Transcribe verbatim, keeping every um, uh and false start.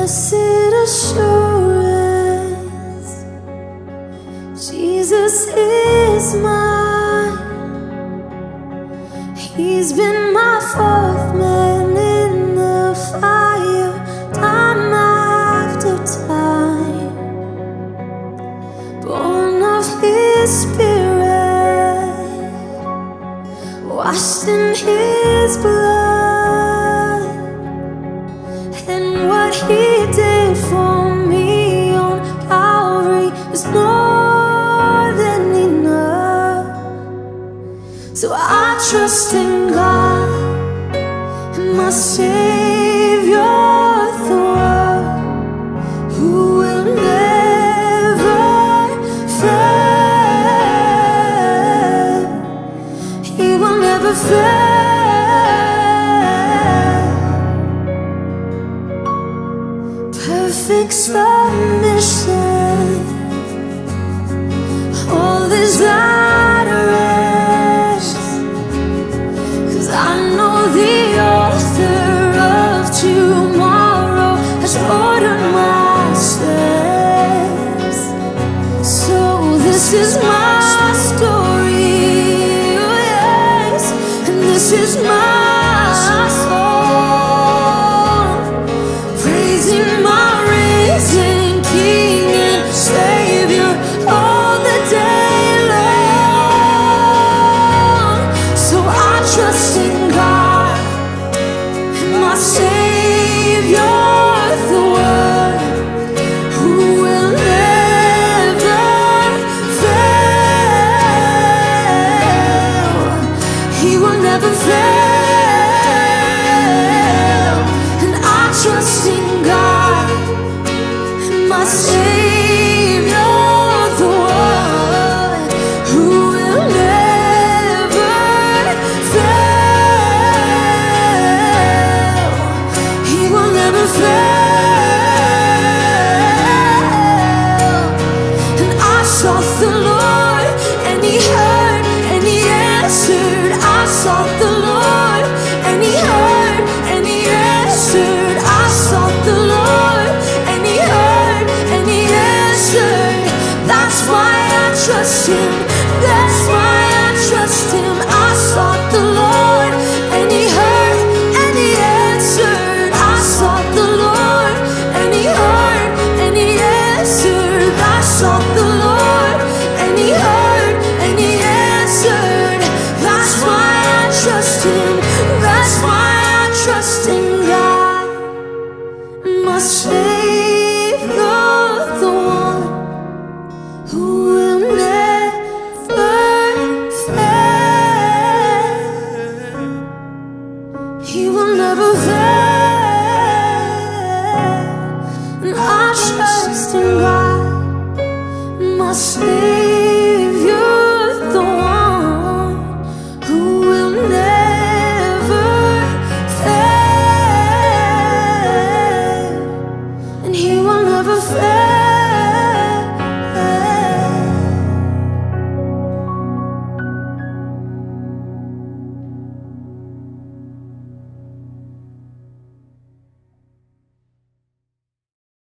Blessed assurance, Jesus is mine. He's been my fourth man in the fire, time after time. Born of His Spirit, washed in His blood, and what He did for me on Calvary is more than enough. So I trust in God, my Savior, the one who will never fail. He will never fail. Perfect submission, all desire to rest, 'cause I know the author of tomorrow has ordered my steps. So this is my story, oh yes, and this is my song, praising my risen King and Savior all the day long. So I trust in God, my Savior, the one who will never fail. He will never fail. And I trust in God, my Savior, the one who will never fail. He will never fail. And I sought the Lord, and He heard, and He answered. I sought the Lord, and He heard, and He answered. I sought the Lord, and He heard, and He answered. That's why I trust Him. That's why I trust Him. I sought the Lord, and He heard, and He answered. I sought the Lord, and He heard, and He answered. I sought the Lord, and He heard, and He answered. That's why I trust Him. That's why I trust in God, my Savior, the one who will never fail. He will never fail. And I trust in God, my Savior.